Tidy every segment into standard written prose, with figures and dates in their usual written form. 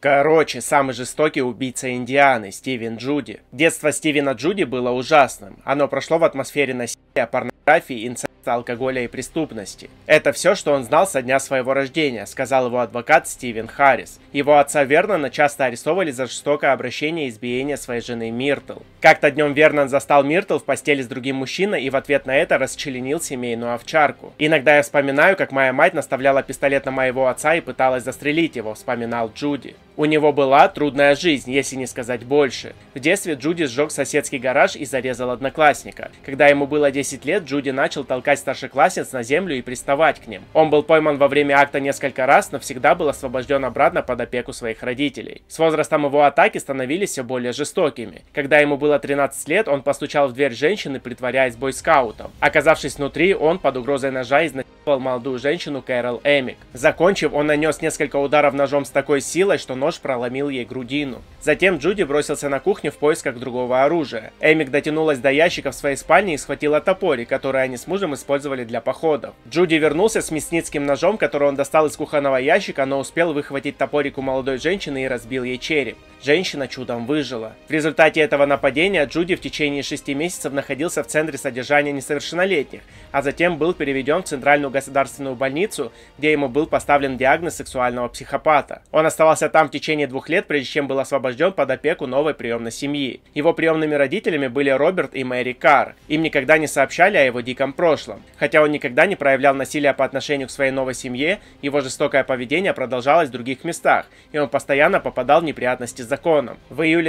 Короче, самый жестокий убийца Индианы, Стивен Джуди. Детство Стивена Джуди было ужасным. Оно прошло в атмосфере насилия, порнографии, инцеста, алкоголя и преступности. Это все, что он знал со дня своего рождения, сказал его адвокат Стивен Харрис. Его отца Вернона часто арестовывали за жестокое обращение и избиение своей жены Миртл. Как-то днем Вернон застал Миртл в постели с другим мужчиной и в ответ на это расчленил семейную овчарку. «Иногда я вспоминаю, как моя мать наставляла пистолет на моего отца и пыталась застрелить его», вспоминал Джуди. У него была трудная жизнь, если не сказать больше. В детстве Джуди сжег соседский гараж и зарезал одноклассника. Когда ему было 10 лет, Джуди начал толкать старшеклассниц на землю и приставать к ним. Он был пойман во время акта несколько раз, но всегда был освобожден обратно под опеку своих родителей. С возрастом его атаки становились все более жестокими. Когда ему было 13 лет, он постучал в дверь женщины, притворяясь бойскаутом. Оказавшись внутри, он под угрозой ножа изнасиловал молодую женщину Кэрол Эмик. Закончив, он нанес несколько ударов ножом с такой силой, что нож проломил ей грудину. Затем Джуди бросился на кухню в поисках другого оружия. Эмик дотянулась до ящика в своей спальне и схватила топорик, который они с мужем использовали для походов. Джуди вернулся с мясницким ножом, который он достал из кухонного ящика, но успел выхватить топорик у молодой женщины и разбил ей череп. Женщина чудом выжила. В результате этого нападения Джуди в течение 6 месяцев находился в центре содержания несовершеннолетних, а затем был переведен в Центральную государственную больницу, где ему был поставлен диагноз сексуального психопата. Он оставался там в течение 2 лет, прежде чем был освобожден под опеку новой приемной семьи. Его приемными родителями были Роберт и Мэри Карр. Им никогда не сообщали о его диком прошлом. Хотя он никогда не проявлял насилия по отношению к своей новой семье, его жестокое поведение продолжалось в других местах, и он постоянно попадал в неприятности с законом. В июле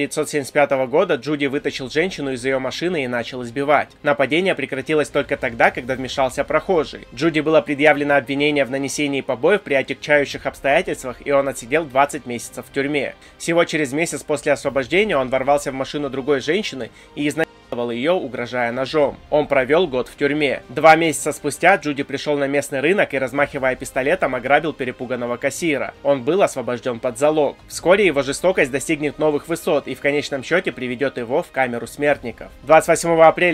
1975 года Джуди вытащил женщину из ее машины и начал избивать. Нападение прекратилось только тогда, когда вмешался прохожий. Джуди было предъявлено обвинение в нанесении побоев при отягчающих обстоятельствах, и он отсидел 20 месяцев в тюрьме. Всего через месяц после освобождения он ворвался в машину другой женщины и изнасиловал ее, угрожая ножом. Он провел год в тюрьме. 2 месяца спустя Джуди пришел на местный рынок и, размахивая пистолетом, ограбил перепуганного кассира. Он был освобожден под залог. Вскоре его жестокость достигнет новых высот и в конечном счете приведет его в камеру смертников. 28 апреля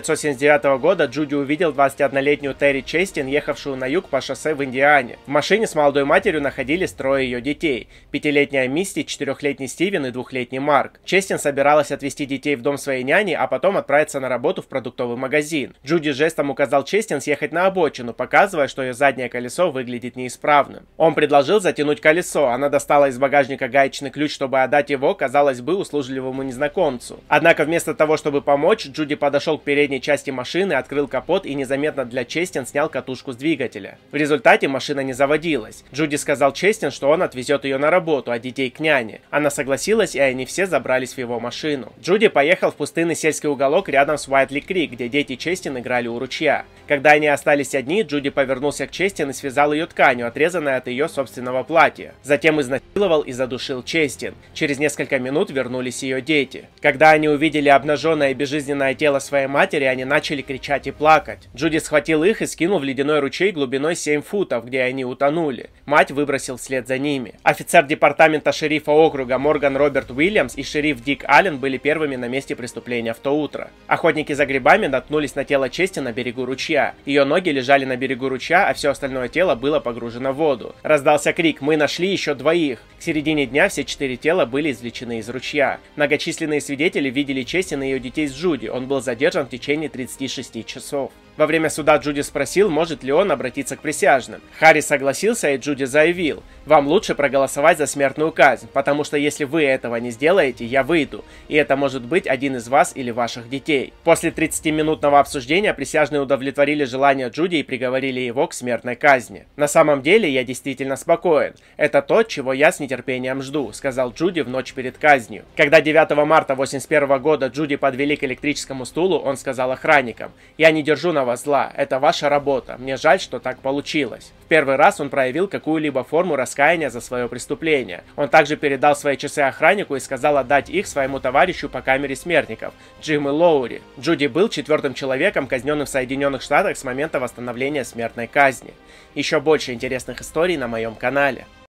1979 года Джуди увидел 21-летнюю Терри Честин, ехавшую на юг по шоссе в Индиане. В машине с молодой матерью находились 3 ее детей: 5-летняя Мисти, 4-летний Стивен и 2-летний Марк. Честин собиралась отвезти детей в дом своей няни, а потом отправиться на работу в продуктовый магазин. Джуди жестом указал Честин съехать на обочину, показывая, что ее заднее колесо выглядит неисправным. Он предложил затянуть колесо, она достала из багажника гаечный ключ, чтобы отдать его, казалось бы, услужливому незнакомцу. Однако вместо того, чтобы помочь, Джуди подошел к передней части машины, открыл капот и незаметно для Честин снял катушку с двигателя. В результате машина не заводилась. Джуди сказал Честин, что он отвезет ее на работу, а детей к няне. Она согласилась, и они все забрались в его машину. Джуди поехал в пустынный сельский уголок рядом с Уайтли-Крик, где дети Честин играли у ручья. Когда они остались одни, Джуди повернулся к Честин и связал ее тканью, отрезанной от ее собственного платья. Затем изнасиловал и задушил Честин. Через несколько минут вернулись ее дети. Когда они увидели обнаженное и безжизненное тело своей матери, они начали кричать и плакать. Джуди схватил их и скинул в ледяной ручей глубиной 7 футов, где они утонули. Мать выбросил вслед за ними. Офицер департамента шерифа округа Морган Роберт Уильямс и шериф Дик Аллен были первыми на месте преступления в то утро. Охотники за грибами наткнулись на тело Чести на берегу ручья. Ее ноги лежали на берегу ручья, а все остальное тело было погружено в воду. Раздался крик: «Мы нашли еще 2!» К середине дня все 4 тела были извлечены из ручья. Многочисленные свидетели видели Честин и ее детей с Джуди. Он был задержан в течение 36 часов. Во время суда Джуди спросил, может ли он обратиться к присяжным. Харри согласился, и Джуди заявил: «Вам лучше проголосовать за смертную казнь, потому что если вы этого не сделаете, я выйду, и это может быть один из вас или ваших детей». После 30-минутного обсуждения присяжные удовлетворили желание Джуди и приговорили его к смертной казни. «На самом деле я действительно спокоен. Это то, чего я с нетерпением жду», — сказал Джуди в ночь перед казнью. Когда 9 марта 1981 года Джуди подвели к электрическому стулу, он сказал охранникам: «Я не держу на вас зла, это ваша работа, мне жаль, что так получилось». В первый раз он проявил какую-либо форму раскаяния за свое преступление. Он также передал свои часы охраннику и сказал отдать их своему товарищу по камере смертников, Джиму Лоури. Джуди был 4-м человеком, казненным в Соединенных Штатах с момента восстановления смертной казни. Еще больше интересных историй на моем канале.